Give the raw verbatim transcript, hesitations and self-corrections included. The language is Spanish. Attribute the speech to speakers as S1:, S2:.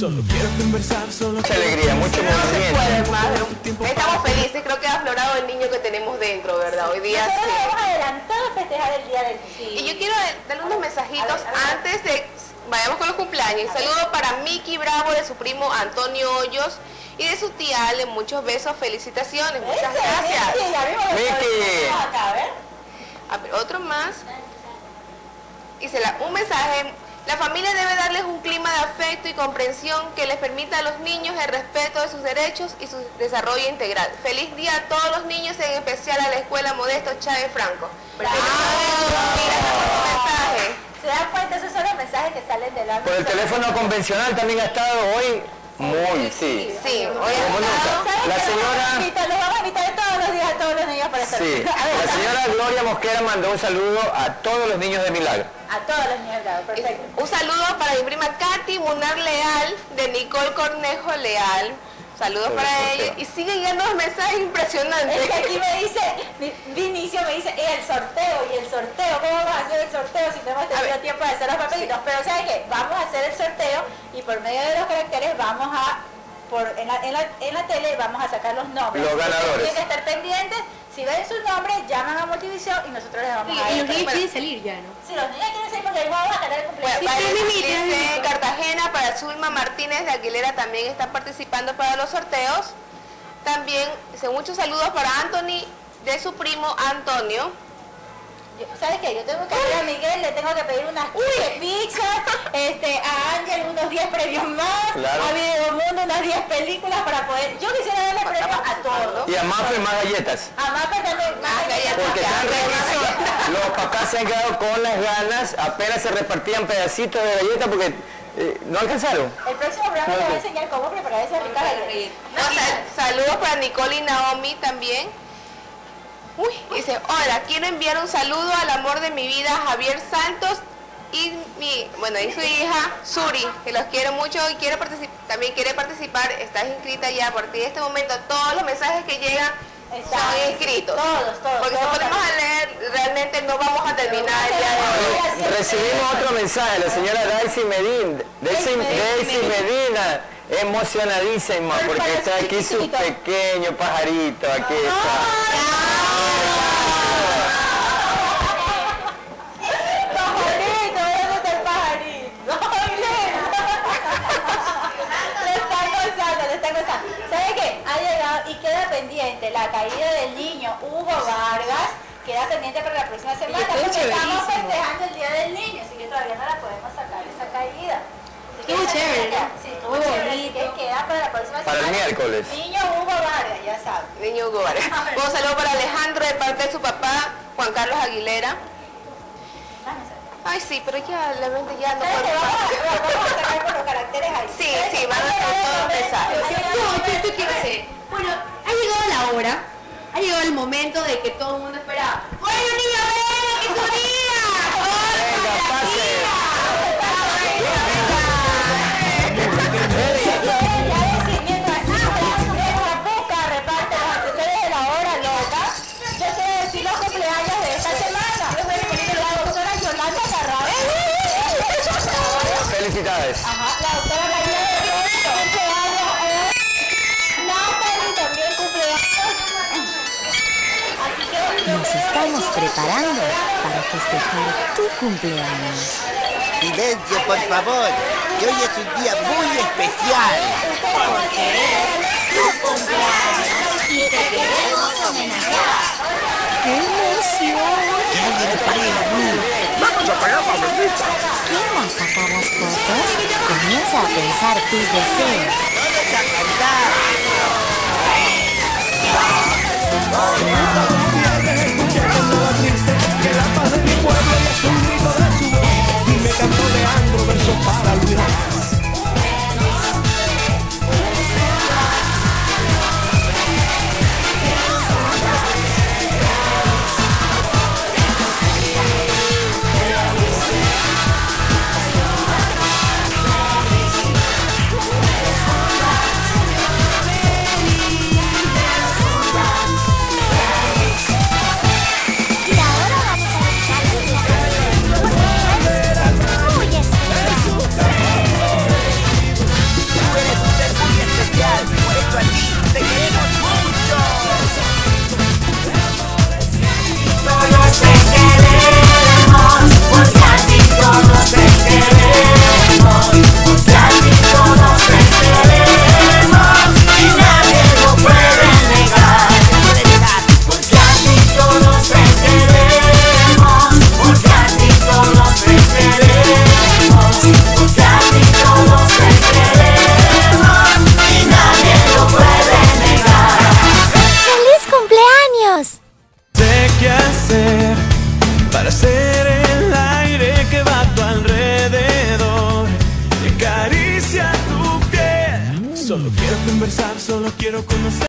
S1: Solo quiero conversar, solo
S2: mucha alegría, mucho
S3: no se
S2: movimiento.
S3: puede más. Estamos felices, creo que ha aflorado el niño que tenemos dentro, ¿verdad? Hoy día
S4: Nosotros
S3: sí.
S4: hemos adelantado a festejar el Día del Niño.
S3: Y yo quiero darle unos mensajitos
S4: A ver, a ver.
S3: antes de vayamos con los cumpleaños. Un saludo para Miki Bravo, de su primo Antonio Hoyos y de su tía Ale. Muchos besos, felicitaciones, muchas
S4: Ese,
S3: gracias.
S4: Miki, ya vimos los
S2: Miki.
S4: colores. Acá, a ver.
S3: A ver, otro más. Y se la, un mensaje. La familia debe darles un clima de afecto y comprensión que les permita a los niños el respeto de sus derechos y su desarrollo integral. Feliz día a todos los niños, en especial a la Escuela Modesto Chávez Franco.
S4: Bravo.
S3: Mira, un mensaje.
S4: ¿Se dan cuenta? Esos son los mensajes que salen del alma.
S2: Por el teléfono convencional también ha estado hoy muy, sí.
S3: Sí, hoy
S2: Como nunca.
S4: ¿Saben
S2: La
S4: que
S2: señora...
S4: Los vamos a invitar, los vamos a invitar todos los días a todos los niños para estar.
S2: Sí,
S4: A ver,
S2: la señora Gloria Mosquera mandó un saludo a todos los niños de Milagro.
S4: a todos los niños, claro, perfecto.
S3: un saludo para mi prima Katy Munar Leal, de Nicole Cornejo Leal. Saludos
S2: Sobre
S3: para
S2: todo.
S3: ella. Y siguen llegando los mensajes impresionantes.
S4: Es que aquí me dice, Vi- Vinicio me dice, "Eh, el sorteo y el sorteo, ¿cómo vamos a hacer el sorteo si no hemos tenido
S3: ver,
S4: tiempo de hacer los papelitos?" Pero ¿sabes qué? Vamos a hacer el sorteo y por medio de los caracteres vamos a, por, en, la, en, la, en la tele vamos a sacar los nombres.
S2: Los
S4: Ustedes
S2: ganadores.
S4: tienen que estar pendientes, si ven sus nombres, llaman a Multivisión y nosotros les vamos a
S5: Y los
S4: dar.
S5: niños quieren salir ya, ¿no?
S4: Si los niños quieren salir porque les vamos a ganar el
S3: Bueno,
S4: cumpleaños.
S3: para
S5: sí, sí, sí,
S3: dice
S5: sí.
S3: Cartagena, para Zulma Martínez de Aguilera también está participando para los sorteos. También, dice, muchos saludos para Anthony, de su primo Antonio.
S4: Yo- ¿Sabes qué? Yo tengo que ir a Miguel, le tengo que pedir unas quince pizzas, este, a Ángel unos diez premios más,
S2: Claro.
S4: a Videomundo unas diez películas para poder... Yo quisiera darle premios a todos.
S2: Y a Mafe más galletas.
S4: A Mapa también, más
S3: Más galletas.
S2: Porque
S3: Ya,
S2: están
S3: ya,
S2: revisos. Los papás se han quedado con las ganas, apenas se repartían pedacitos de galletas porque eh, no alcanzaron.
S4: El próximo programa les voy a enseñar cómo preparar esa rica galleta.
S3: No, sal- saludos para Nicole y Naomi también. Uy, dice, hola, quiero enviar un saludo al amor de mi vida, Javier Santos, y mi, bueno, y su hija, Suri, que los quiero mucho y quiere particip- también quiere participar, estás inscrita ya. A partir de este momento, todos los mensajes que llegan
S4: Están
S3: son inscritos.
S4: Todos, todos.
S3: Porque si
S4: todos.
S3: ponemos a leer, realmente no vamos a terminar el día de hoy.
S2: Recibimos otro mensaje, la señora Daisy Medina, Daisy, Daisy Medina, emocionadísima porque está aquí su pequeño pajarito, aquí está.
S4: Pajarito, ¿dónde está el pajarito? Le está gozando, le está gozando. ¿Sabe qué? Ha llegado y queda pendiente la caída del niño Hugo Vargas. Queda pendiente para la próxima semana
S5: estuvo
S4: porque estamos
S5: chéverísimo.
S4: festejando el Día del Niño, así que todavía no la podemos sacar esa caída. Así que
S5: Estuvo
S4: esa
S5: chévere,
S4: queda-
S5: ¿no?
S4: Sí, estuvo chévere, así que queda para la próxima
S2: Para el
S4: semana.
S2: miércoles.
S4: Niño Hugo Vargas, ya saben.
S3: Niño Hugo Vargas. Un saludo para Alejandro de parte de su papá, Juan Carlos Aguilera. Ay, sí, pero ya la mente ya no
S4: ¿Sabes
S3: puedo
S4: qué? Vamos
S3: más.
S4: a, vamos a sacar con los caracteres ahí.
S3: Sí, sí, van a estar todos los mensajes.
S5: Yo, yo, yo quiero hacer. Bueno, ha llegado la hora, ha llegado el momento de que todo el mundo esperaba. ¡Bueno, niña, ven, que es tu día!
S2: Venga, pase.
S4: Ya decir, mientras mientras Busca reparte los accesorios de la hora loca, yo quiero decir los cumpleaños de esta semana. La doctora Yolanda Carrado.
S2: Felicidades.
S4: Ajá, la doctora María de Cristo, cumpleaños hoy. Natalie también cumpleaños. Así que yo
S6: Nos
S4: creo
S6: estamos
S4: que-
S6: preparando para festejar tu cumpleaños.
S7: Silencio, por favor, que hoy es un día muy especial.
S6: Porque es tu cumpleaños y te queremos homenajear. ¡Qué emoción!
S7: Que alguien apague la luz. ¡Vamos a apagar la bendita!
S6: ¿Quieres sacar las fotos? Comienza a pensar tus deseos.
S7: ¡Todos a cantar!
S1: Que la paz de mi pueblo y es un grito de su voz. Y me canto de Andro, versos para Luis Rojas. solo quiero conocer.